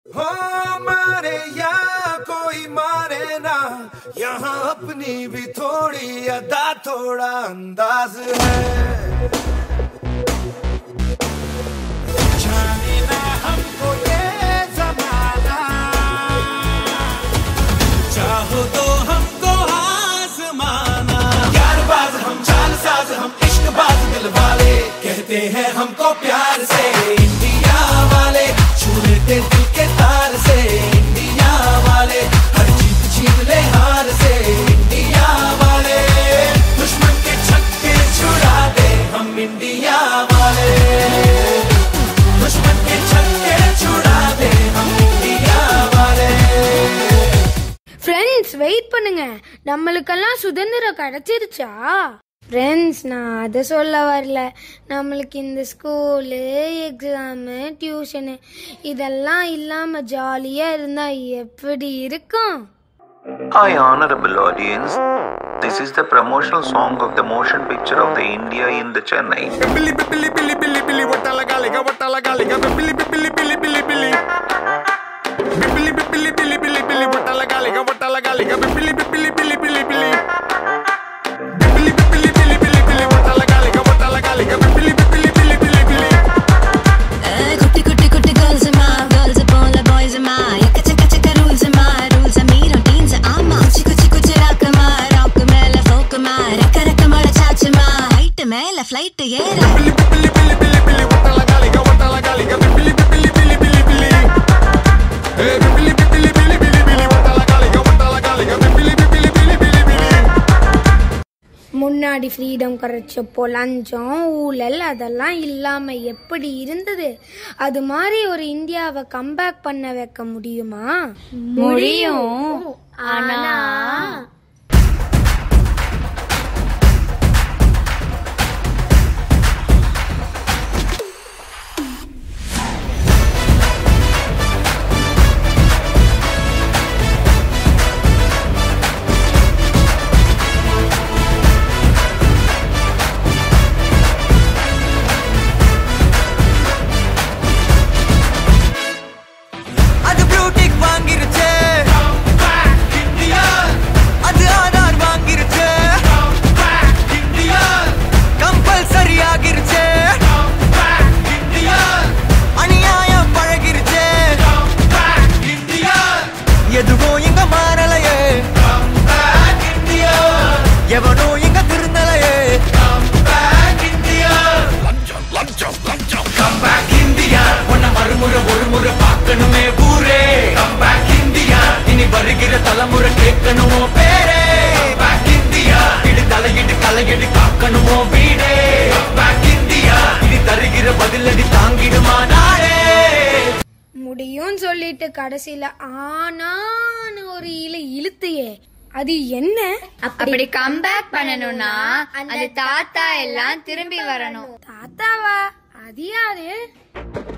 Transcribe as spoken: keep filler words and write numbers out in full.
हो मारे या कोई मारे ना, यहाँ अपनी भी थोड़ी अदा थोड़ा अंदाज है। जाने ना हमको ये ज़माना, चाहो तो हमको आज़माना। यारबाज हम, चालसाज हम, इश्कबाज दिल वाले, कहते हैं हमको प्यार से इंडिया वाले, छू लेते दिल के तार से इंडिया वाले, हर जीत छीन ले हार से इंडिया वाले, दुश्मन के छक्के छुड़ा दे हम इंडिया वाले, दुश्मन के छक्के छुड़ा दे हम इंडिया वाले। फ्रेंड्स வெயிட் பண்ணுங்க, நம்மளுக்கெல்லாம் சுதந்திரம் கிடைச்சிருச்சா? ஃப்ரெண்ட்ஸ், நான் அதை சொல்ல வரல. நம்மளுக்கு இந்த ஸ்கூலு, எக்ஸாமு, டியூஷனு இதெல்லாம் இல்லாமல் ஜாலியாக இருந்தால் எப்படி இருக்கும்? Hi honorable audience, this is the promotional song of the motion picture of the India in the Chennai. Billy billy billy billy billy watala galiga watala galiga billy billy billy billy billy billy billy billy billy billy watala galiga watala galiga billy billy billy billy billy billy billy billy billy billy watala galiga watala galiga billy billy billy billy billy eh kutti kutti kutti girls ma girls upon the boys ma ekka chekka chekka rules ma rules me routines ama chiku chiku chiraka ma rock mela folk ma rekka rekka mala chach ma height mela flight era billy billy billy billy billy watala galiga watala galiga billy billy billy billy billy eh billy billy billy billy billy watala galiga watala galiga billy billy billy billy billy. முன்னாடி freedom கிடைச்சப்போ லஞ்சம், ஊழல் அதெல்லாம் இல்லாமல் எப்படி இருந்தது? அது மாதிரி ஒரு இந்தியாவை கம்பேக் பண்ண வைக்க முடியுமா? முடியும். ஆனா தலைமுறை கேட்கணுமோ பேரே பேக் இந்தியா, இது தலையிட்டு கலையடி காக்கணுமோ வீடே பேக் இந்தியா, இது தருகிற பதிலடி தாங்கிடுமா நாடே. முடியும் சொல்லிட்டு கடைசியில ஆனான்னு ஒரு இலை இழுத்தையே, அது என்ன? அப்படி கம்பேக் பண்ணணும்னா அந்த தாத்தா எல்லாம் திரும்பி வரணும். தாத்தாவா? அது யாரு?